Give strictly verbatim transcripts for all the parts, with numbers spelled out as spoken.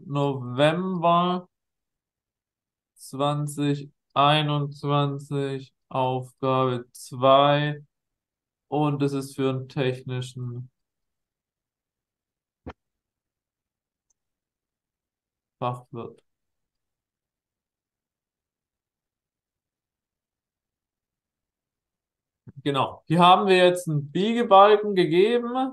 November zweitausendeinundzwanzig, Aufgabe zwei und es ist für einen technischen Fachwirt. Genau. Hier haben wir jetzt einen Biegebalken gegeben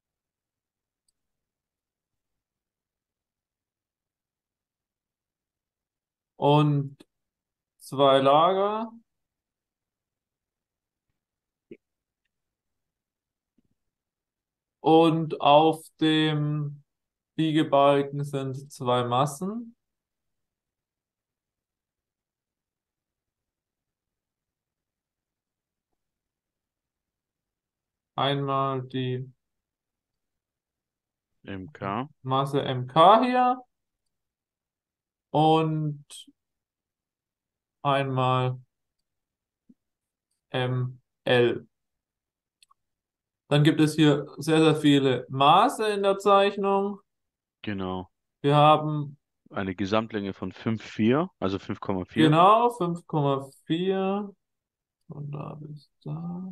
und zwei Lager. Und auf dem Biegebalken sind zwei Massen. Einmal die M K. Masse M K hier und einmal M L. Dann gibt es hier sehr, sehr viele Maße in der Zeichnung. Genau. Wir haben Eine Gesamtlänge von fünf Komma vier, also fünf Komma vier. genau fünf Komma vier von da bis da.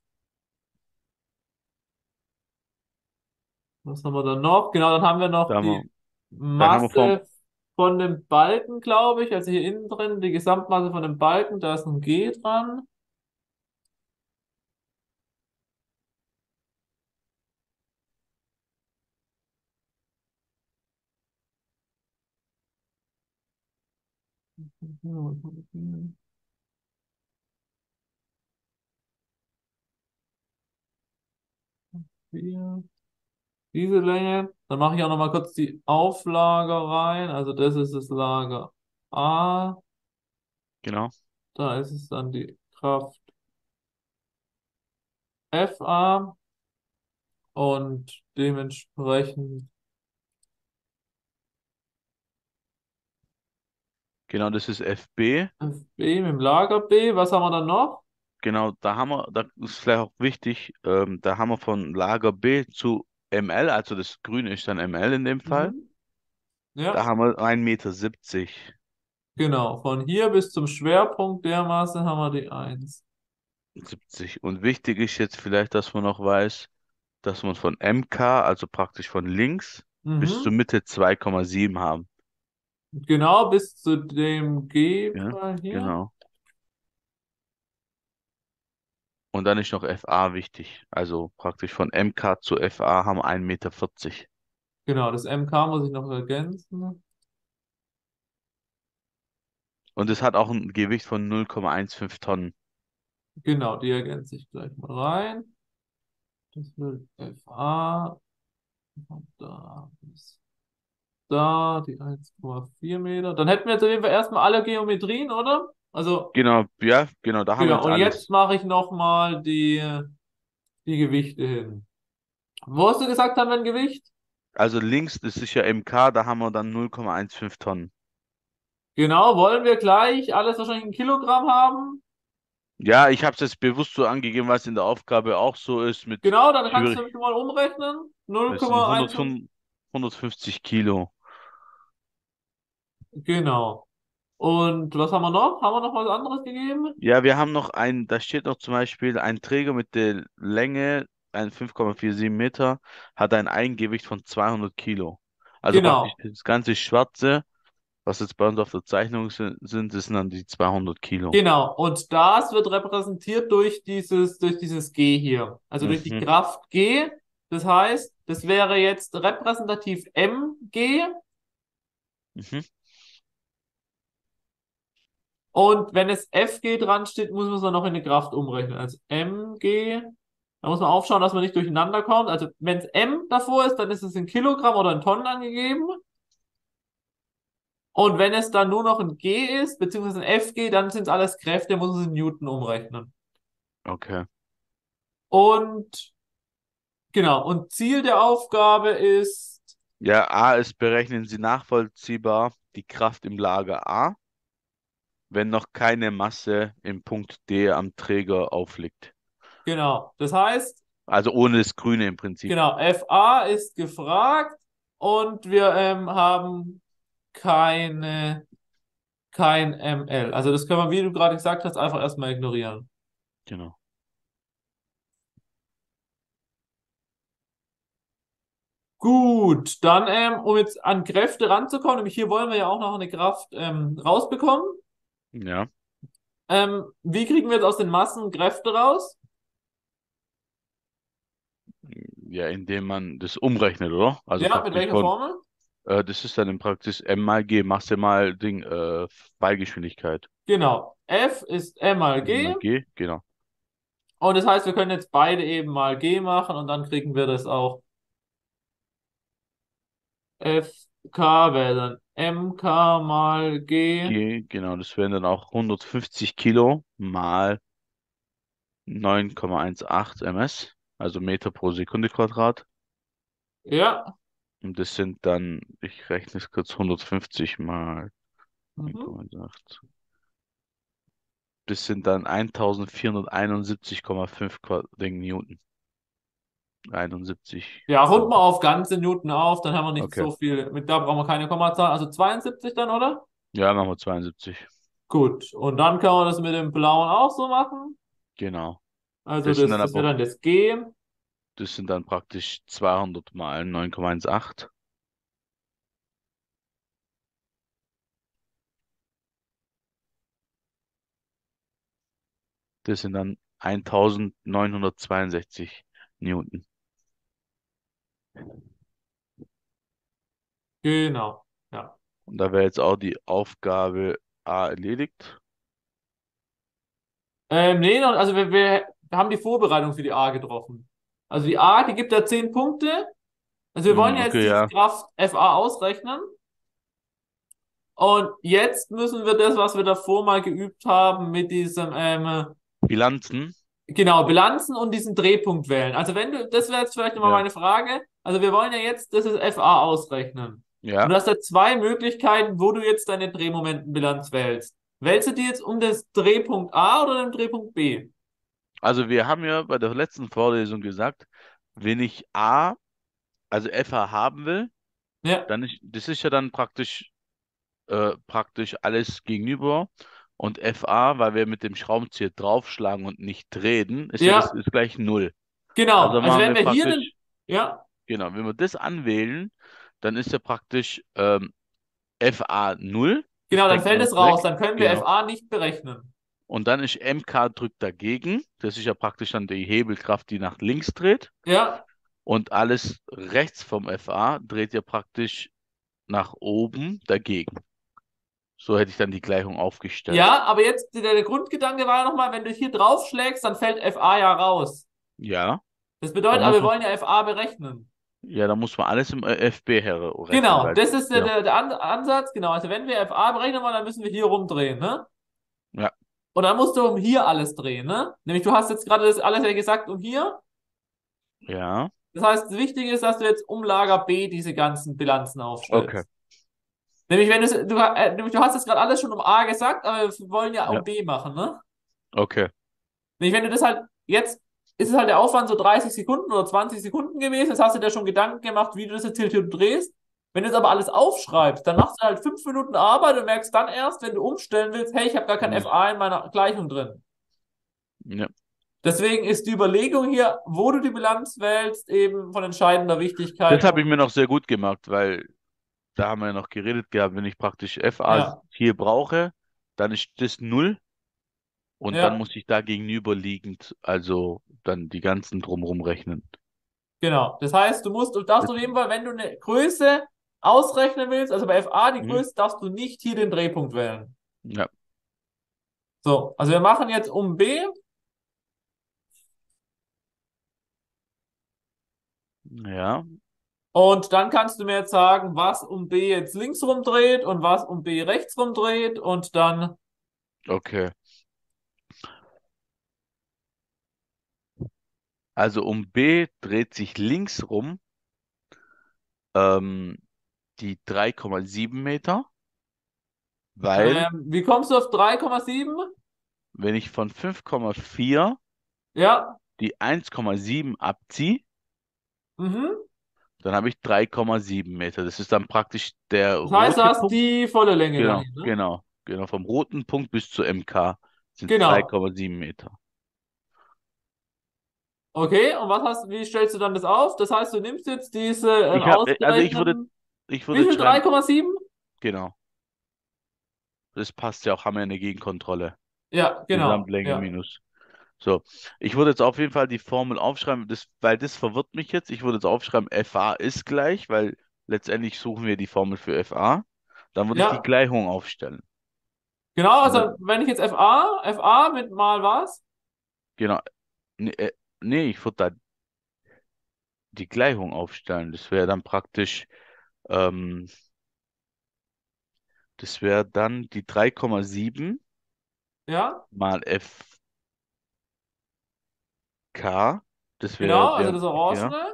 Was haben wir dann noch? Genau, dann haben wir Da noch haben wir, die dann haben wir vom, Masse von dem Balken, glaube ich. Also hier innen drin, die Gesamtmasse von dem Balken, da ist ein G dran. Vier. Diese Länge. Dann mache ich auch noch mal kurz die Auflage rein. Also das ist das Lager A. genau. Da ist es dann die Kraft F A und dementsprechend Genau, das ist F B. F B mit dem Lager B. Was haben wir dann noch? Genau, da haben wir, da ist vielleicht auch wichtig, ähm, da haben wir von Lager B zu M L, also das Grüne ist dann M L in dem Fall. Mhm. Da Ja, haben wir ein Meter siebzig. genau. Von hier bis zum Schwerpunkt der Masse haben wir die eins. siebzig. Und wichtig ist jetzt vielleicht, dass man noch weiß, dass man von M K, also praktisch von links, bis zur Mhm. Mitte zwei Komma sieben haben. Genau bis zu dem Ja, G-Fall hier. genau. Und dann ist noch F A wichtig. Also praktisch von M K zu F A haben wir ein Meter vierzig. Genau, das M K muss ich noch ergänzen. Und es hat auch ein Gewicht von null Komma fünfzehn Tonnen. Genau, die ergänze ich gleich mal rein. Das wird F A. Und da bis da die eins Komma vier Meter. Dann hätten wir jetzt auf jeden Fall erstmal alle Geometrien, oder? Also, Genau, ja, genau, da haben wir genau. jetzt Und jetzt alles. mache ich nochmal die, die Gewichte hin. Wo hast du gesagt, haben wir ein Gewicht? Also links, das ist ja M K, da haben wir dann null Komma fünfzehn Tonnen. Genau, wollen wir gleich alles wahrscheinlich in Kilogramm haben? Ja, ich habe es jetzt bewusst so angegeben, was in der Aufgabe auch so ist mit Genau, dann kannst du Schwierig. nämlich mal umrechnen. Das sind null Komma fünfzehn. hundertfünf, hundertfünfzig Kilo. Genau. Und was haben wir noch? Haben wir noch was anderes gegeben? Ja, wir haben noch ein, da steht noch zum Beispiel ein Träger mit der Länge, ein fünf Komma siebenundvierzig Meter, hat ein Eigengewicht von zweihundert Kilo. Also praktisch Genau. das ganze Schwarze, was jetzt bei uns auf der Zeichnung sind, sind, das sind dann die zweihundert Kilo. Genau. Und das wird repräsentiert durch dieses, durch dieses G hier. Also durch die Mhm, Kraft G. Das heißt, das wäre jetzt repräsentativ M G. mhm. Und wenn es F G dran steht, muss man es dann noch in die Kraft umrechnen. Also M G. Da muss man aufschauen, dass man nicht durcheinander kommt. Also wenn es M davor ist, dann ist es in Kilogramm oder in Tonnen angegeben. Und wenn es dann nur noch ein G ist, beziehungsweise ein F G, dann sind es alles Kräfte, muss man es in Newton umrechnen. Okay. Und genau, und Ziel der Aufgabe ist, Ja, A ist, berechnen Sie nachvollziehbar die Kraft im Lager A, wenn noch keine Masse im Punkt D am Träger aufliegt. genau, das heißt, Also ohne das Grüne im Prinzip. genau, F A ist gefragt und wir ähm, haben keine, kein M L. Also das können wir, wie du gerade gesagt hast, einfach erstmal ignorieren. Genau. Gut, dann, ähm, um jetzt an Kräfte ranzukommen, nämlich hier wollen wir ja auch noch eine Kraft ähm, rausbekommen. Ja. Ähm, wie kriegen wir jetzt aus den Massen Kräfte raus? Ja, indem man das umrechnet, oder? Also Ja, mit praktisch welcher von, Formel? äh, das ist dann in Praxis M mal G, Masse mal Ding, äh, Ballgeschwindigkeit. Genau. F ist M mal M G. mal G, genau. Und das heißt, wir können jetzt beide eben mal G machen und dann kriegen wir das auch. F K wäre dann M K mal G. G, genau, das wären dann auch hundertfünfzig Kilo mal neun Komma achtzehn Ms, also Meter pro Sekunde Quadrat. Ja. Und das sind dann, ich rechne es kurz, hundertfünfzig mal Mhm. neun Komma acht. Das sind dann eintausendvierhunderteinundsiebzig Komma fünf Qua- Ding Newton. einundsiebzig. Ja, rund mal Komma fünf. auf ganze Newton auf, dann haben wir nicht Okay. so viel. Mit da brauchen wir keine Kommazahl. Also zweiundsiebzig dann, oder? Ja, machen wir zweiundsiebzig. Gut. Und dann können wir das mit dem blauen auch so machen. Genau. Also Das sind das, dann das wäre aber, dann das G. das sind dann praktisch zweihundert mal neun Komma achtzehn. Das sind dann eintausendneunhundertzweiundsechzig Newton. Genau. Ja. Und da wäre jetzt auch die Aufgabe A erledigt. Ähm, nee, noch- also wir, wir haben die Vorbereitung für die A getroffen. Also die A, die gibt ja zehn Punkte. Also wir wollen Hm, ja jetzt okay, diese ja. Kraft F A ausrechnen. Und jetzt müssen wir das, was wir davor mal geübt haben, mit diesem, ähm, Bilanzen. genau, Bilanzen und diesen Drehpunkt wählen. Also wenn du, das wäre jetzt vielleicht nochmal Ja. meine Frage. Also wir wollen ja jetzt, das ist F A ausrechnen. Und Ja. du hast ja zwei Möglichkeiten, wo du jetzt deine Drehmomentenbilanz wählst. Wählst du die jetzt um das Drehpunkt A oder den Drehpunkt B? Also wir haben ja bei der letzten Vorlesung gesagt, wenn ich A, also F H haben will, Ja, dann ist, das ist ja dann praktisch, äh, praktisch alles gegenüber. Und F A, weil wir mit dem Schraubenzieher draufschlagen und nicht drehen, ist ja das ja, ist gleich null. genau. Also Also machen wenn wir wir hier den, praktisch, ja, genau, wenn wir das anwählen, dann ist ja praktisch ähm, F A null, das genau, dann denken wir fällt es uns raus. weg, Dann können wir genau. F A nicht berechnen. Und dann ist M K drückt dagegen, das ist ja praktisch dann die Hebelkraft, die nach links dreht. Ja, Und alles rechts vom F A dreht ja praktisch nach oben dagegen. So hätte ich dann die Gleichung aufgestellt. ja, aber jetzt der, der Grundgedanke war ja nochmal, wenn du hier draufschlägst, dann fällt F A ja raus. Ja, Das da bedeutet aber, muss wir man, wollen ja F A berechnen. ja, da muss man alles im äh, F B herrechnen, Genau, weil, das ist der, genau, der, der An Ansatz. Genau, also wenn wir F A berechnen wollen, dann müssen wir hier rumdrehen, ne? ja, Und dann musst du um hier alles drehen, ne? Nämlich du hast jetzt gerade das alles ja gesagt um hier. ja, Das heißt, das Wichtige ist, dass du jetzt um Lager B diese ganzen Bilanzen okay, aufstellst. Nämlich, wenn du, du, äh, nämlich, du hast jetzt gerade alles schon um A gesagt, aber wir wollen ja ja, um B machen, ne? okay, Nämlich, wenn du das halt, jetzt ist es halt der Aufwand so dreißig Sekunden oder zwanzig Sekunden gewesen, jetzt hast du dir schon Gedanken gemacht, wie du das jetzt hier drehst. Wenn du jetzt aber alles aufschreibst, dann machst du halt fünf Minuten Arbeit und merkst dann erst, wenn du umstellen willst, hey, ich habe gar kein ja, F A in meiner Gleichung drin. ja. Deswegen ist die Überlegung hier, wo du die Bilanz wählst, eben von entscheidender Das Wichtigkeit. habe ich mir Und noch sehr gut gemerkt, weil da haben wir ja noch geredet gehabt, wenn ich praktisch F A ja, hier brauche, dann ist das null und dann ja, muss ich da gegenüberliegend, also dann die ganzen drumherum rechnen. genau. Das heißt, du musst, du darfst Das, auf jeden Fall, wenn du eine Größe ausrechnen willst, also bei F A die hm, Größe, darfst du nicht hier den Drehpunkt wählen. ja, So, also wir machen jetzt um B. ja, Und dann kannst du mir jetzt sagen, was um B jetzt links rumdreht und was um B rechts rumdreht. Und dann, okay. Also um B dreht sich links rum ähm, die drei Komma sieben Meter, weil ähm, wie kommst du auf drei Komma sieben? wenn ich von fünf Komma vier Ja, die eins Komma sieben abziehe, mhm. Dann habe ich drei Komma sieben Meter. Das ist dann praktisch der Das heißt, du rote hast Punkt. die volle Länge Genau, dahin, ne? genau, genau. Vom roten Punkt bis zur M K sind es Genau. drei Komma sieben Meter. Okay, und was hast, wie stellst du dann das auf? Das heißt, du nimmst jetzt diese ähm, Ich habe, also ich würde, ausgerechneten, ich wie würde jetzt viel? schreiben, drei Komma sieben? genau. Das passt ja auch, haben wir eine Gegenkontrolle. Ja, genau. Gesamtlänge Ja. minus. So, ich würde jetzt auf jeden Fall die Formel aufschreiben, das, weil das verwirrt mich jetzt. Ich würde jetzt aufschreiben, F A ist gleich, weil letztendlich suchen wir die Formel für F A. Dann würde ich die Ja, Gleichung aufstellen. genau. Und Also, dann, wenn ich jetzt F A, F A mit mal was? genau, nee, äh, nee, ich würde da die Gleichung aufstellen. Das wäre dann praktisch, ähm, das wäre dann die drei Komma sieben Ja, mal F K. Das wäre genau. Also der, das ja. Orangene.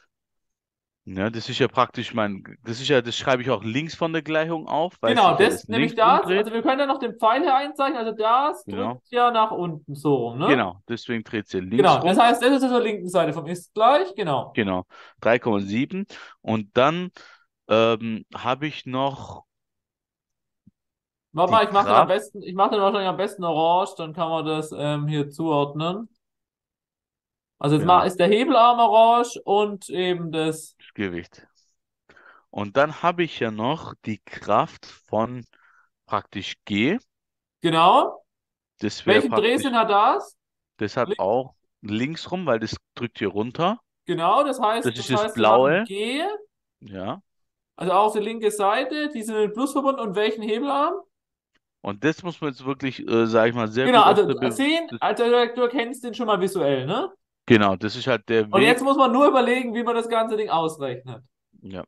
Ja, das ist ja praktisch mein, das ist ja, das schreibe ich auch links von der Gleichung auf, weil Genau, sich ja das, das nämlich links das. Also, umdreht. wir können ja noch den Pfeil hier einzeichnen. Also, das drückt Genau. ja nach unten so rum, ne? Genau. Deswegen dreht sie links Genau. Das rum. heißt, das ist auf der linken Seite vom ist gleich. Genau. Genau. drei Komma sieben. Und dann ähm, habe ich noch Warte die mal, ich mache den am Kraft, besten, ich mache den wahrscheinlich am besten orange, dann kann man das ähm, hier zuordnen. Also jetzt mal genau, ist der Hebelarm orange und eben das, das Gewicht. Und dann habe ich ja noch die Kraft von praktisch G. genau. Das wäre Welchen Drehsinn praktisch, hat das? das hat Links. auch links rum, weil das drückt hier runter. Genau, das Das heißt, ist das das heißt, wir machen Blaue. G, Ja. also auch die linke Seite, die sind mit Plus verbunden und welchen Hebelarm? Und das muss man jetzt wirklich, äh, sage ich mal, sehr Genau, gut auf also der Be sehen, das, also du erkennst den schon mal visuell, ne? genau, das ist halt der Und jetzt Weg. muss man nur überlegen, wie man das ganze Ding ausrechnet. Ja.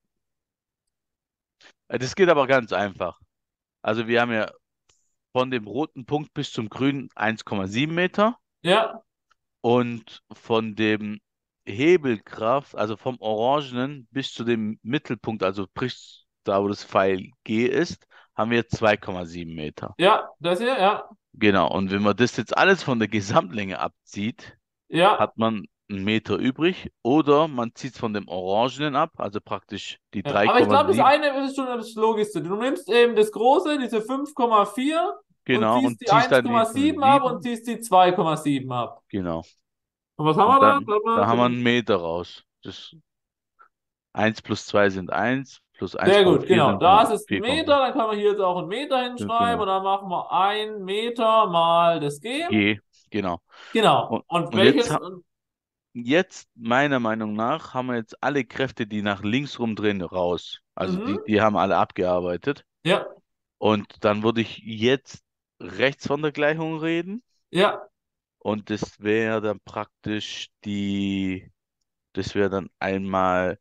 Äh, Das geht aber ganz einfach. Also wir haben ja von dem roten Punkt bis zum grünen eins Komma sieben Meter Ja, und von dem Hebelkraft, also vom Orangenen bis zu dem Mittelpunkt, also sprich da, wo das Pfeil G ist, haben wir zwei Komma sieben Meter. ja, das hier, ja, Genau, und wenn man das jetzt alles von der Gesamtlänge abzieht, ja, hat man einen Meter übrig oder man zieht es von dem Orangenen ab, also praktisch die ja. Aber ich glaube, das drei Komma sieben, eine ist schon das Logischste. Du nimmst eben das große, diese fünf Komma vier und genau, ziehst und die ziehst dann die von eins Komma sieben ab und sieben, ziehst die zwei Komma sieben ab. genau. Und was haben wir Und da? dann, Warte da mal, haben wir einen zum- Meter raus. Das eins plus zwei sind eins, plus Sehr gut, eins Komma vier genau. sind Das ist ein vier Komma Meter, fünf. dann kann man hier jetzt auch einen Meter hinschreiben Genau. und dann machen wir ein Meter mal das G. G, genau. Genau. Und, Und und jetzt, welches? ha- jetzt, meiner Meinung nach, haben wir jetzt alle Kräfte, die nach links rumdrehen, raus. Also die, Mhm. die haben alle abgearbeitet. Ja, Und dann würde ich jetzt rechts von der Gleichung reden. ja, Und das wäre dann praktisch die, das wäre dann einmal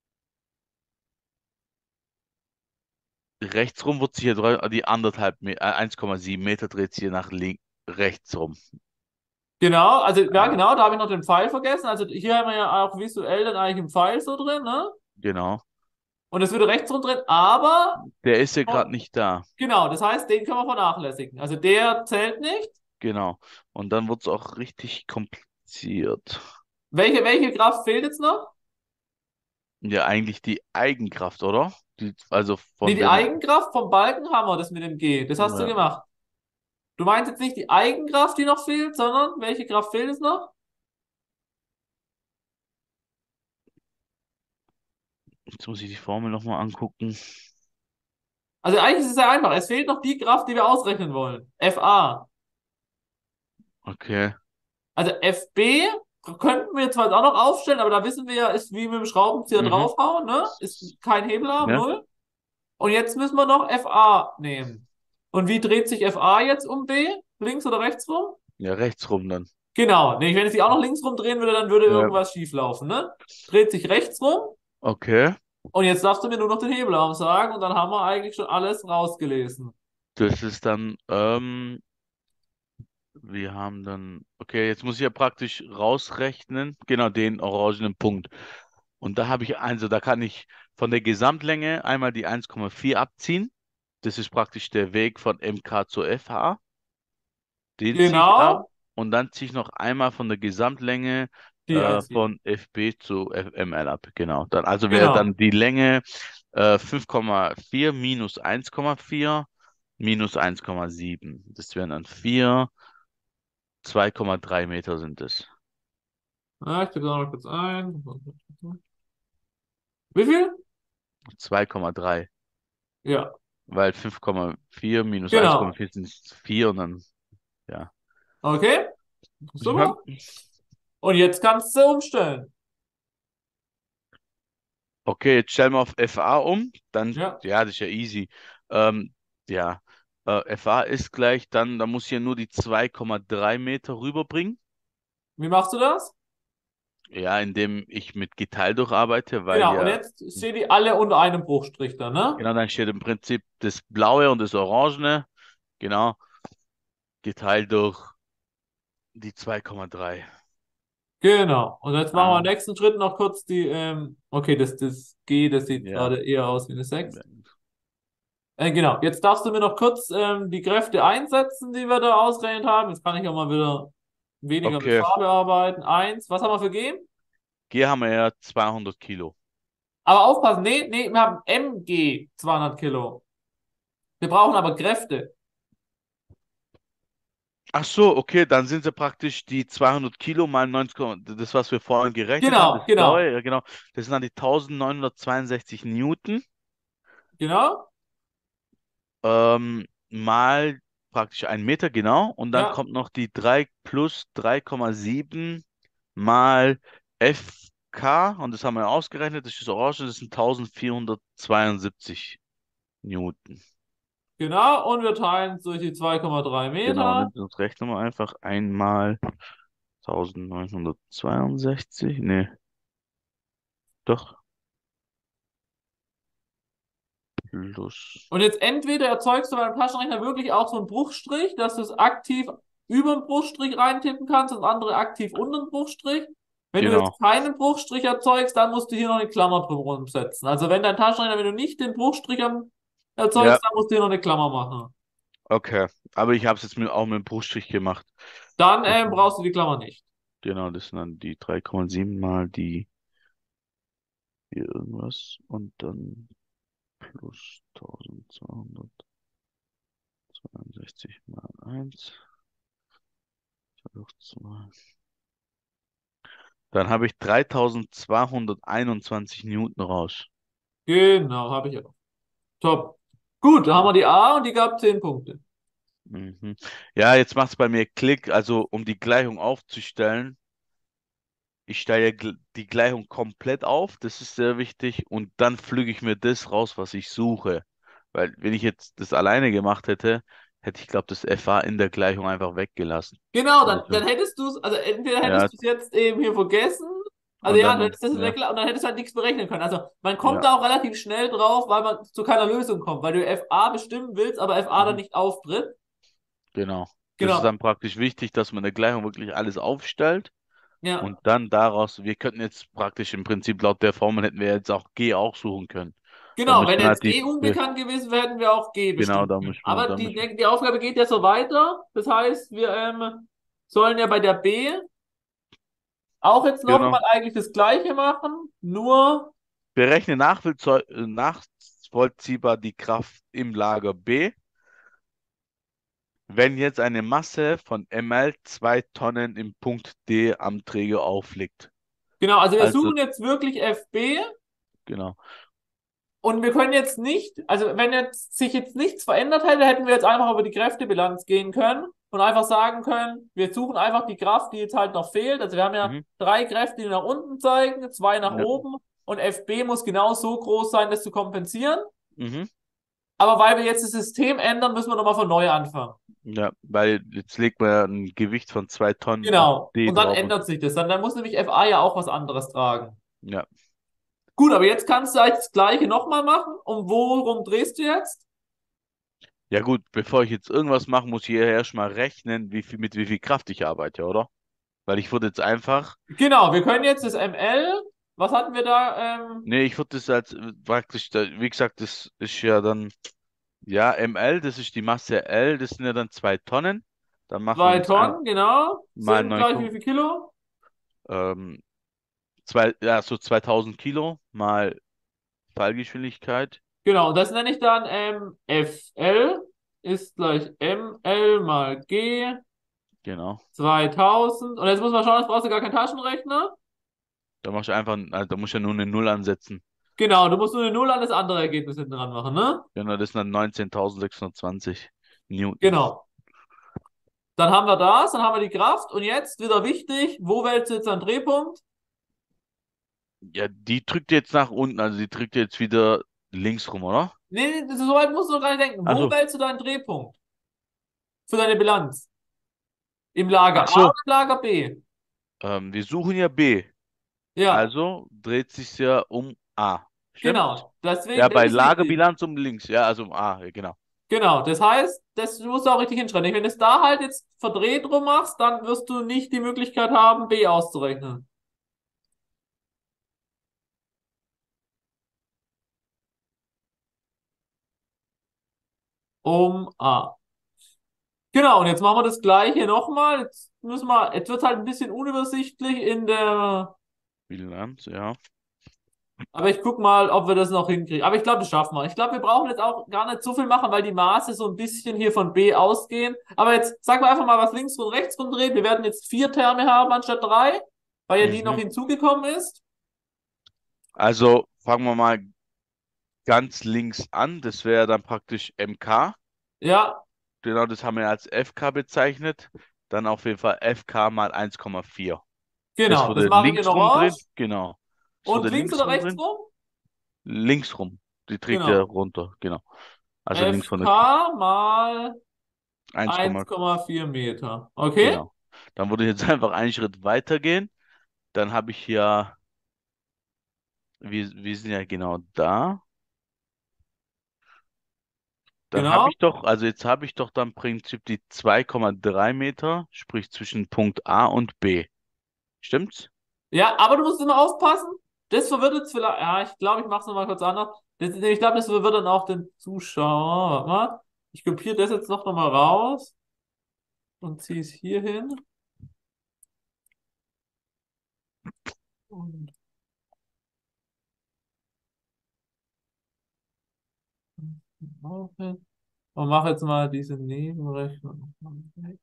rechts rum, wird sich hier drei- die anderthalb, Me- äh, eins Komma sieben Meter dreht sich hier nach links, rechts rum. genau. Also, ja, Ja, genau, da habe ich noch den Pfeil vergessen. Also, hier haben wir ja auch visuell dann eigentlich einen Pfeil so drin, ne? genau. Und es würde rechts rumdrehen, aber, Der ist ja gerade oh, nicht da. genau, das heißt, den können wir vernachlässigen. Also, der zählt nicht. Genau. Und dann wird es auch richtig kompliziert. Welche, welche Kraft fehlt jetzt noch? Ja, eigentlich die Eigenkraft, oder? Die, also Nee, von die dem, Eigenkraft vom Balken haben wir, das mit dem G. Das hast du ja, gemacht. Du meinst jetzt nicht die Eigenkraft, die noch fehlt, sondern welche Kraft fehlt es noch? jetzt muss ich die Formel nochmal angucken. Also eigentlich ist es sehr einfach. Es fehlt noch die Kraft, die wir ausrechnen wollen. F A. Okay. Also F B könnten wir zwar jetzt auch noch aufstellen, aber da wissen wir ja, ist wie mit dem Schraubenzieher Mhm. draufhauen, ne? Ist kein Hebelarm, Ja, null. Und jetzt müssen wir noch F A nehmen. Und wie dreht sich F A jetzt um B? Links oder rechts rum? ja, rechts rum dann. Genau. Nee, wenn ich sie auch noch links rumdrehen würde, dann würde Ja, irgendwas schief laufen, ne? Dreht sich rechts rum. okay. Und jetzt darfst du mir nur noch den Hebelarm sagen und dann haben wir eigentlich schon alles rausgelesen. Das ist dann, ähm, wir haben dann, okay, jetzt muss ich ja praktisch rausrechnen, genau den orangenen Punkt. Und da habe ich, also da kann ich von der Gesamtlänge einmal die eins Komma vier abziehen. Das ist praktisch der Weg von M K zu F H. Den ziehe ich ab. Genau. Und dann ziehe ich noch einmal von der Gesamtlänge Die äh, eins Komma sieben. von F B zu F M L ab. Genau. Dann, also wäre Genau. dann die Länge äh, fünf Komma vier minus eins Komma vier minus eins Komma sieben. Das wären dann vier, zwei Komma drei Meter sind es. Ja, ich tippe da noch kurz ein. Wie viel? zwei Komma drei. Ja, Weil fünf Komma vier minus eins Komma genau. vier sind vier und dann, ja. Okay, Ja. super. Und jetzt kannst du umstellen. Okay, jetzt stellen wir auf F A um. Dann, Ja. ja, das ist ja easy. Ähm, ja, äh, F A ist gleich dann, da muss ich ja nur die zwei Komma drei Meter rüberbringen. Wie machst du das? Ja, indem ich mit geteilt durcharbeite, weil Genau. Und ja, jetzt stehen die alle unter einem Bruchstrich da, ne? genau, dann steht im Prinzip das Blaue und das Orangene, genau, geteilt durch die zwei Komma drei. Genau. Und jetzt machen wir im Ah, nächsten Schritt noch kurz die, ähm, okay, das, das G, das sieht ja. gerade eher aus wie eine sechs. Äh, genau. Jetzt darfst du mir noch kurz ähm, die Kräfte einsetzen, die wir da ausgerechnet haben. Jetzt kann ich auch mal wieder weniger mit Okay, Farbe arbeiten. Eins. Was haben wir für G? G haben wir ja zweihundert Kilo. Aber aufpassen. Nee, nee, wir haben M G zweihundert Kilo. Wir brauchen aber Kräfte. Ach so, okay, dann sind sie praktisch die zweihundert Kilo mal neunzig, das, was wir vorhin gerechnet haben, Genau, das genau, blaue, ja genau, das sind dann die neunzehnhundertzweiundsechzig Newton, genau. ähm, mal praktisch ein Meter, genau, und dann Ja, kommt noch die drei plus drei Komma sieben mal F K, und das haben wir ausgerechnet, das ist Orange, das sind eintausendvierhundertzweiundsiebzig Newton. genau. Und wir teilen es durch die zwei Komma drei Genau, und Meter. jetzt das rechnen wir einfach einmal eintausendneunhundertzweiundsechzig, nee, doch. Plus. Und jetzt entweder erzeugst du beim Taschenrechner wirklich auch so einen Bruchstrich, dass du es aktiv über den Bruchstrich reintippen kannst und das andere aktiv unter den Bruchstrich. Wenn du Genau. jetzt keinen Bruchstrich erzeugst, dann musst du hier noch eine Klammer drumherum setzen. Also wenn dein Taschenrechner, wenn du nicht den Bruchstrich am- Ja, erzeugst, dann musst du hier noch eine Klammer machen. okay. Aber ich habe es jetzt mit, auch mit dem Bruchstrich gemacht. Dann Das, ähm, brauchst du die Klammer nicht. genau, das sind dann die drei Komma sieben mal die hier irgendwas und dann plus eintausendzweihundertzweiundsechzig mal eins durch zwei. Dann habe ich dreitausendzweihunderteinundzwanzig Newton raus. Genau, habe ich auch. Top. Gut, da haben Ja. wir die A und die gab zehn Punkte. Mhm. Ja, jetzt macht es bei mir Klick. Also, um die Gleichung aufzustellen, ich stelle gl- die Gleichung komplett auf, das ist sehr wichtig, und dann pflüge ich mir das raus, was ich suche. Weil wenn ich jetzt das alleine gemacht hätte, hätte ich, glaube das F A in der Gleichung einfach weggelassen. Genau, dann, Also, dann hättest du es, also entweder ja, hättest du es jetzt eben hier vergessen, also und ja, du dann, hättest das ja, weggelassen und dann hättest du halt nichts berechnen können. Also man kommt ja, da auch relativ schnell drauf, weil man zu keiner Lösung kommt, weil du F A bestimmen willst, aber F A dann mhm, nicht auftritt. genau. Das ist Genau, dann praktisch wichtig, dass man in der Gleichung wirklich alles aufstellt ja. und dann daraus, wir könnten jetzt praktisch im Prinzip laut der Formel hätten wir jetzt auch G auch suchen können. Da Genau, wenn müsste man jetzt halt die, G die- unbekannt gewesen wäre, hätten wir auch G genau, bestimmen da können. müssen wir, Aber da die, müssen die Aufgabe geht ja so weiter. Das heißt, wir ähm, sollen ja bei der B auch jetzt wir, genau. nochmal eigentlich das Gleiche machen, nur Berechne nachvollzieh- äh, nachvollziehbar die Kraft im Lager B, wenn jetzt eine Masse von M L zwei Tonnen im Punkt D am Träger aufliegt. genau, also wir Also, suchen jetzt wirklich F B. genau. Und wir können jetzt nicht, also wenn jetzt sich jetzt nichts verändert hätte, hätten wir jetzt einfach über die Kräftebilanz gehen können und einfach sagen können, wir suchen einfach die Kraft, die jetzt halt noch fehlt. Also wir haben ja Mhm. drei Kräfte, die nach unten zeigen, zwei nach Ja. oben und F B muss genau so groß sein, das zu kompensieren. Mhm. Aber weil wir jetzt das System ändern, müssen wir nochmal von neu anfangen. Ja, weil jetzt legt man ja ein Gewicht von zwei Tonnen auf Genau. D Und dann drauf und ändert sich das. Dann, dann muss nämlich F A ja auch was anderes tragen. ja. Gut, aber jetzt kannst du eigentlich das Gleiche nochmal machen. Und worum drehst du jetzt? Ja gut, bevor ich jetzt irgendwas mache, muss ich ja erstmal rechnen, wie viel, mit wie viel Kraft ich arbeite, oder? Weil ich würde jetzt einfach, Genau, wir können jetzt das M L, was hatten wir da? Ähm, nee, ich würde das als äh, praktisch, da- wie gesagt, das ist ja dann, ja, M L, das ist die Masse L, das sind ja dann zwei Tonnen. Dann machen wir zwei das ein, Tonnen, genau. mal Sind neun gleich wie Komma, viel Kilo? Ähm, zwei, ja, so zweitausend Kilo mal Fallgeschwindigkeit. Genau, und das nenne ich dann M F L ist gleich M L mal G Genau. zweitausend. Und jetzt muss man schauen, jetzt brauchst du gar keinen Taschenrechner. Da machst du einfach, also da musst du ja nur eine Null ansetzen. Genau, du musst nur eine Null an das andere Ergebnis hinten dran machen, ne? Genau, das sind dann neunzehntausendsechshundertzwanzig Newton. Genau. Dann haben wir das, dann haben wir die Kraft. Und jetzt wieder wichtig, wo wählst du jetzt einen Drehpunkt? Ja, die drückt jetzt nach unten, also die drückt jetzt wieder links rum, oder? Nee, nee, so weit musst du noch gar nicht denken. Wo Also, wählst du deinen Drehpunkt für deine Bilanz? Im Lager ach A so, oder im Lager B? ähm, wir suchen ja B. Ja, Also dreht sich ja um A. Stimmt's? genau. Deswegen, Ja, das bei ist wichtig. Lagebilanz um links, ja, also um A, ja, genau. Genau, das heißt, das musst du auch richtig hinschreiben. Wenn du es da halt jetzt verdreht rum machst, dann wirst du nicht die Möglichkeit haben, B auszurechnen. Um A. Genau, und jetzt machen wir das gleiche nochmal. Jetzt müssen wir, jetzt wird es halt ein bisschen unübersichtlich in der, Bilanz, ja. aber ich guck mal, ob wir das noch hinkriegen. Aber ich glaube, das schaffen wir. Ich glaube, wir brauchen jetzt auch gar nicht so viel machen, weil die Maße so ein bisschen hier von B ausgehen. Aber jetzt sagen wir einfach mal, was links und rechts rumdreht. Wir werden jetzt vier Terme haben anstatt drei, weil ja die noch Mhm. hinzugekommen ist. Also fangen wir mal ganz links an. Das wäre dann praktisch M K. Ja, Genau, das haben wir als F K bezeichnet. Dann auf jeden Fall F K mal eins Komma vier. Das genau. Das würde mache ich in links rumdrehen. Orange. Genau. Das Und würde links oder links rechts rumdrehen. rum? Links rum. Die trägt er Genau. runter. Genau. Also links von der K F K mal eins, eins Komma vier Meter. Okay? genau. Dann würde ich jetzt einfach einen Schritt weiter gehen. Dann habe ich hier, wir, wir sind ja genau da. Dann habe Genau. ich doch, also jetzt habe ich doch dann im Prinzip die zwei Komma drei Meter, sprich zwischen Punkt A und B. Stimmt's? Ja, aber du musst immer aufpassen. Das verwirrt jetzt vielleicht. Ja, ich glaube, ich mache es nochmal kurz anders. Das, ich glaube, das verwirrt dann auch den Zuschauer. Warte mal. Ich kopiere das jetzt noch mal raus und ziehe es hier hin. Und auch hin. Und mache jetzt mal diese Nebenrechnung noch mal weg.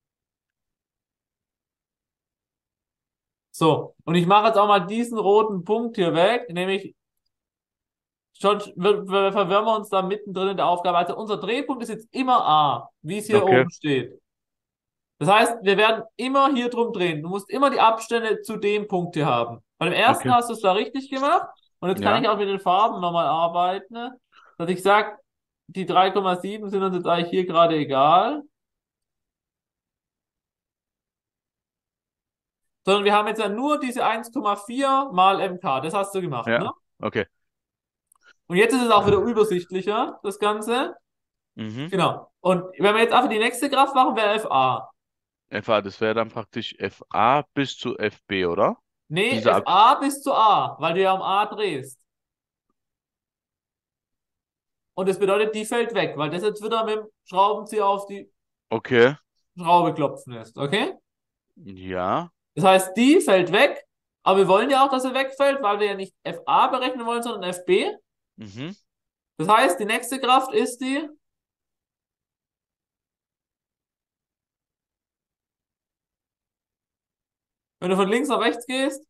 So, und ich mache jetzt auch mal diesen roten Punkt hier weg, nämlich schon wir, wir verwirren wir uns da mittendrin in der Aufgabe. Also unser Drehpunkt ist jetzt immer A, wie es hier Okay, oben steht. Das heißt, wir werden immer hier drum drehen. Du musst immer die Abstände zu dem Punkt hier haben. Bei dem ersten okay. hast du es da richtig gemacht. Und jetzt kann Ja, ich auch mit den Farben nochmal arbeiten, ne? Dass ich sage, die drei Komma sieben sind uns jetzt eigentlich hier gerade egal. Sondern wir haben jetzt ja nur diese eins Komma vier mal M K. Das hast du gemacht, ne? ja, okay. Und jetzt ist es auch wieder übersichtlicher, das Ganze. Mhm. Genau. Und wenn wir jetzt einfach die nächste Kraft machen, wäre F A. F A, das wäre dann praktisch F A bis zu F B, oder? Nee, Diese F Ab A bis zu A, weil du ja um A drehst. Und das bedeutet, die fällt weg, weil das jetzt wieder mit dem Schraubenzieher auf die Okay, Schraube klopfen lässt. Okay? ja. Das heißt, die fällt weg, aber wir wollen ja auch, dass sie wegfällt, weil wir ja nicht F A berechnen wollen, sondern F B. Mhm. Das heißt, die nächste Kraft ist die, wenn du von links nach rechts gehst,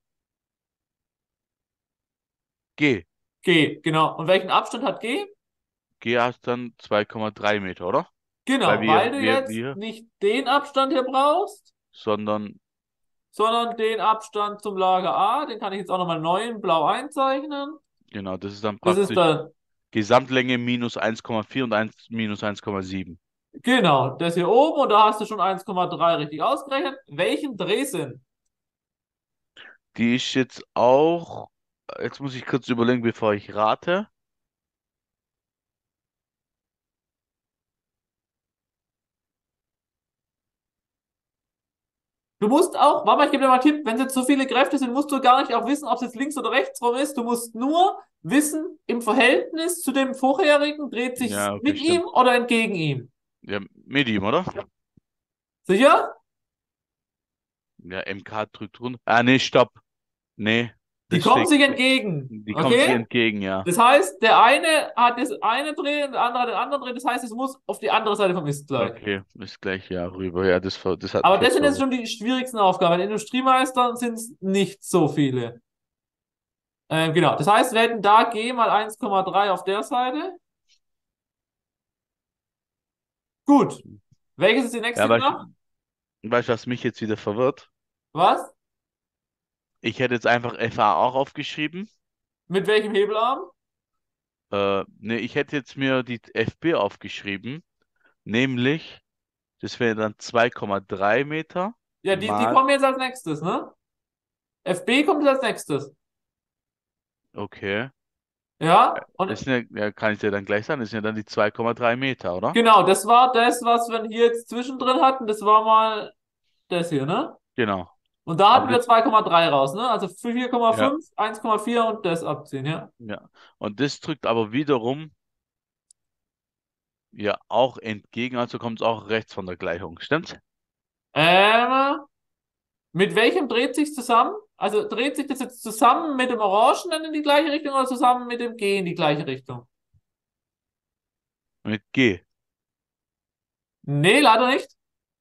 G. G. Genau. Und welchen Abstand hat G? G hast dann zwei Komma drei Meter, oder? Weil Genau, weil wir, du wir, jetzt wir, nicht den Abstand hier brauchst, sondern, sondern den Abstand zum Lager A. Den kann ich jetzt auch nochmal neu in blau einzeichnen. genau, das ist dann Das ist praktisch dann, Gesamtlänge minus eins Komma vier und eins minus eins Komma sieben. genau, das hier oben und da hast du schon eins Komma drei richtig ausgerechnet. Welchen Drehsinn? Die ist jetzt auch, jetzt muss ich kurz überlegen, bevor ich rate. Du musst auch, Mama, ich gebe dir mal einen Tipp, wenn es jetzt so viele Kräfte sind, musst du gar nicht auch wissen, ob es jetzt links oder rechts rum ist. Du musst nur wissen, im Verhältnis zu dem vorherigen dreht sich Ja, okay, mit ihm stimmt. oder entgegen ihm. Ja, Medium, oder? Sicher? Ja, M K drückt runter. Ah, nee, stopp. Nee, Die das kommen steht, sich entgegen. die kommt sich Okay? entgegen, ja. Das heißt, der eine hat das eine Dreh und der andere hat den anderen Dreh. Das heißt, es muss auf die andere Seite vom Ist-Gleich. Okay, ist gleich ja rüber. Ja, das, ver- das hat Aber mich das jetzt sind jetzt verwirrt. schon die schwierigsten Aufgaben. Bei den Industriemeistern sind es nicht so viele. Ähm, genau. Das heißt, wir hätten da G mal eins Komma drei auf der Seite. Gut. Welches ist die nächste Ja, weißt, gemacht? du- weißt du, was mich jetzt wieder verwirrt? Was? Ich hätte jetzt einfach F A auch aufgeschrieben. Mit welchem Hebelarm? Äh, nee, ich hätte jetzt mir die F B aufgeschrieben. Nämlich, das wäre dann zwei Komma drei Meter Ja, die, die mal, kommen jetzt als nächstes, ne? F B kommt jetzt als nächstes. okay. Ja, und Das sind ja, ja, kann ich dir dann gleich sagen, das sind ja dann die zwei Komma drei Meter, oder? genau, das war das, was wir hier jetzt zwischendrin hatten. Das war mal das hier, ne? Genau. Und da Aber hatten wir das, zwei Komma drei raus, ne? Also vier Komma ja, fünf, eins Komma vier und das abziehen, ja. ja. Und das drückt aber wiederum ja auch entgegen, also kommt es auch rechts von der Gleichung, stimmt's? Ähm, mit welchem dreht sich zusammen? Also dreht sich das jetzt zusammen mit dem Orangenen in die gleiche Richtung oder zusammen mit dem G in die gleiche Richtung? Mit G. Nee, leider nicht.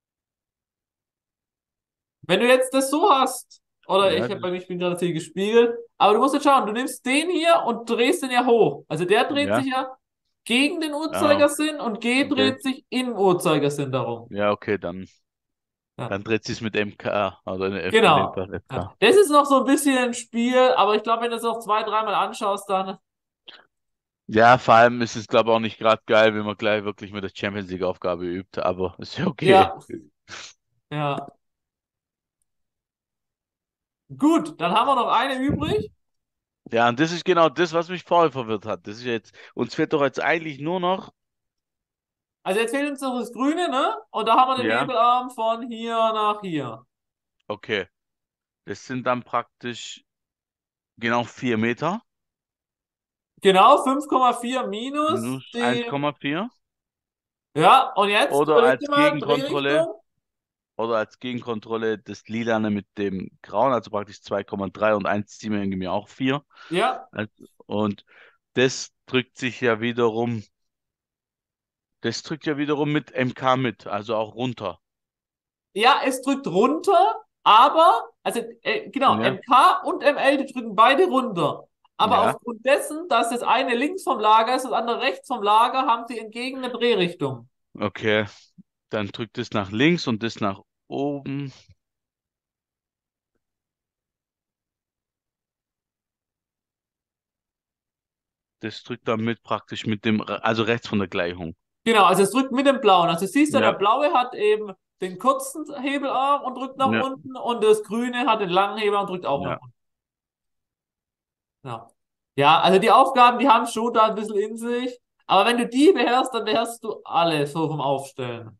Wenn du jetzt das so hast, oder Ja, ich habe das, bei mir, ich bin gerade hier gespiegelt, aber du musst jetzt schauen, du nimmst den hier und drehst den ja hoch. Also der dreht sich ja. ja gegen den Ah, Uhrzeigersinn und G okay. dreht sich im Uhrzeigersinn darum. Ja, okay, dann, Ja, dann dreht sich's mit M K, oder in, F- in dem genau. Fall Ja. F K. Das ist noch so ein bisschen ein Spiel, aber ich glaube, wenn du es noch zwei, dreimal anschaust, dann Ja, vor allem ist es, glaube ich, auch nicht gerade geil, wenn man gleich wirklich mit der Champions League-Aufgabe übt, aber ist ja okay. ja, ja. Gut, dann haben wir noch eine übrig. Ja, und das ist genau das, was mich vorher verwirrt hat. Das ist jetzt, uns fehlt doch jetzt eigentlich nur noch, Also jetzt fehlt uns noch das Grüne, ne? Und da haben wir den ja, Hebelarm von hier nach hier. okay, das sind dann praktisch genau vier Meter Genau, fünf Komma vier minus minus die. eins Komma vier Ja, und jetzt oder überleg dir als mal, Gegenkontrolle Drehrichtung. oder als Gegenkontrolle das Lilane mit dem Grauen, also praktisch zwei Komma drei und eins ziehen wir irgendwie auch vier. Ja, Also, und das drückt sich ja wiederum, das drückt ja wiederum mit M K mit, also auch runter. ja, es drückt runter, aber, also äh, genau, Ja, M K und M L, die drücken beide runter. Aber ja, aufgrund dessen, dass das eine links vom Lager ist, das andere rechts vom Lager, haben sie entgegene Drehrichtung. okay. Dann drückt es nach links und das nach oben. Das drückt dann mit praktisch mit dem, also rechts von der Gleichung. Genau, also es drückt mit dem Blauen. Also siehst du, der Ja, Blaue hat eben den kurzen Hebelarm und drückt nach ja, unten und das Grüne hat den langen Hebelarm und drückt auch nach ja. unten. Ja. Ja, also die Aufgaben, die haben schon da ein bisschen in sich. Aber wenn du die beherrschst, dann beherrschst du alles so vom Aufstellen.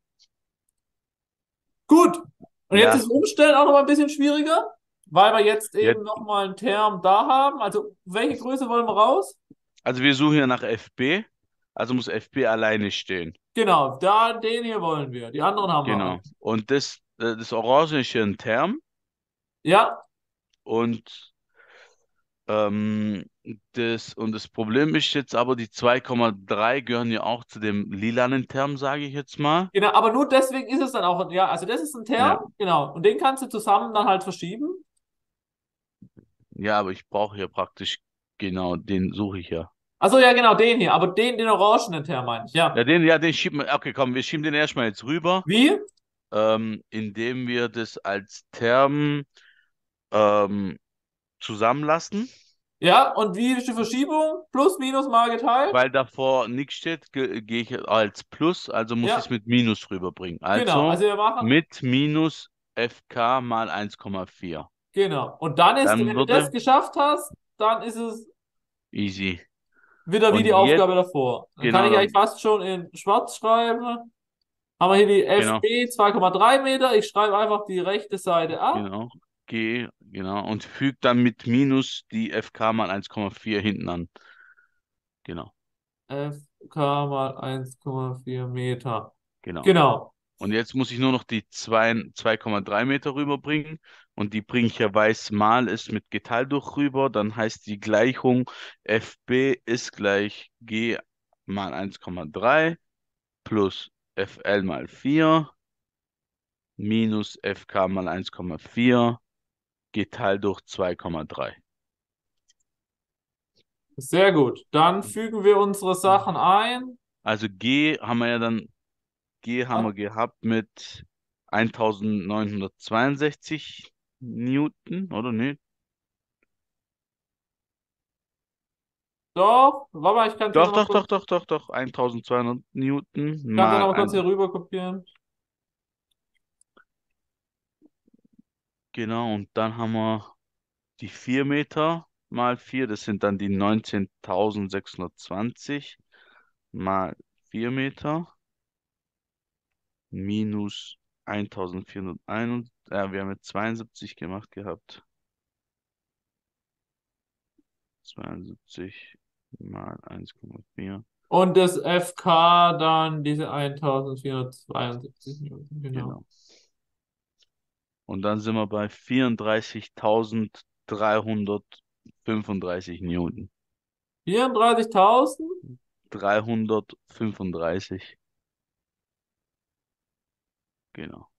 Gut. Und jetzt ist Ja, Umstellen auch noch mal ein bisschen schwieriger, weil wir jetzt ja, eben noch mal einen Term da haben. Also welche Größe wollen wir raus? also wir suchen ja nach F B, also muss F B alleine stehen. Genau, da den hier wollen wir. Die anderen haben wir alle. Genau. Und das, äh, das Orange ist hier ein Term Ja, und ähm, das, und das Problem ist jetzt aber, die zwei Komma drei gehören ja auch zu dem lilanen Term, sage ich jetzt mal. genau, aber nur deswegen ist es dann auch, ja, also das ist ein Term, Ja, genau, und den kannst du zusammen dann halt verschieben. ja, aber ich brauche ja praktisch, genau, den suche ich ja. Also ja, genau, den hier, aber den, den orangenen Term meine ich, Ja, ja. den, ja, den schieben wir, okay, komm, wir schieben den erstmal jetzt rüber, Wie? ähm, indem wir das als Term ähm, zusammenlassen, Ja, und wie ist die Verschiebung? Plus, minus, mal geteilt? weil davor nichts steht, ge- gehe ich als Plus, also muss ich es Ja, mit Minus rüberbringen. genau, Also also wir machen, mit Minus F K mal eins Komma vier. genau. Und dann ist, Dann wenn du das würde geschafft hast, dann ist es easy. wieder wie Und die jetzt, Aufgabe davor. Dann kann genau, ich eigentlich dann, fast schon in schwarz schreiben. Haben wir hier die genau, F B zwei Komma drei Meter. Ich schreibe einfach die rechte Seite ab. genau, G, genau, und füge dann mit Minus die F K mal eins Komma vier hinten an. Genau, F K mal eins Komma vier Meter. genau. Genau. Und jetzt muss ich nur noch die zwei zwei Komma drei Meter rüberbringen. Und die bringe ich ja weiß mal ist mit geteilt durch rüber. Dann heißt die Gleichung F B ist gleich G mal eins Komma drei plus F L mal vier minus F K mal eins Komma vier geteilt durch zwei Komma drei. Sehr gut. Dann fügen wir unsere Sachen ein. Also G haben wir ja dann, G haben wir gehabt mit eintausendneunhundertzweiundsechzig Newton, oder nicht? Doch, warte mal, ich kann es dir Doch, nochmal doch, kurz, doch, doch, doch, doch. eintausendzweihundert Newton ich kann dir noch mal mal kurz hier ein, rüber kopieren. genau, und dann haben wir die vier Meter mal vier, das sind dann die neunzehntausendsechshundertzwanzig mal vier Meter minus eintausendvierhunderteins, ja, wir haben jetzt zweiundsiebzig gemacht gehabt. zweiundsiebzig mal eins Komma vier, Und das F K dann diese eintausendvierhundertzweiundsiebzig Newton, genau. genau. Und dann sind wir bei vierunddreißigtausenddreihundertfünfunddreißig Newton. vierunddreißigtausend? dreihundertfünfunddreißig, genau.